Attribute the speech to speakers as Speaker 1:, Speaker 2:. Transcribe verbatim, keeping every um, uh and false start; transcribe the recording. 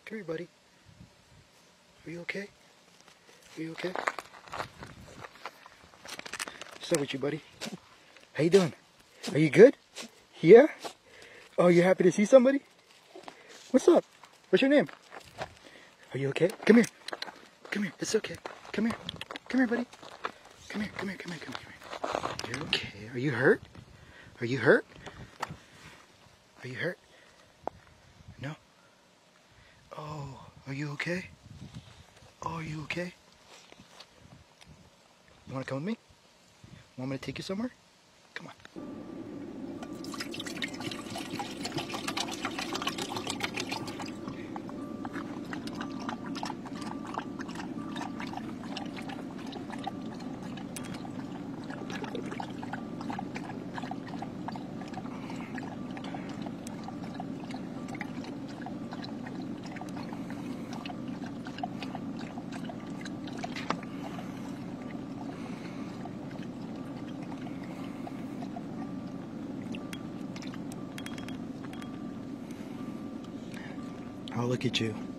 Speaker 1: Come here, buddy. Are you okay? Are you okay? What's up with you, buddy? How you doing? Are you good? Yeah? Oh, you happy to see somebody? What's up? What's your name? Are you okay? Come here. Come here. It's okay. Come here. Come here, buddy. Come here. Come here. Come here. Come here. Come here. You're okay. Are you hurt? Are you hurt? Are you hurt? No? Oh, are you okay? Oh, are you okay? You want to come with me? Want me to take you somewhere? Come on. Oh, look at you.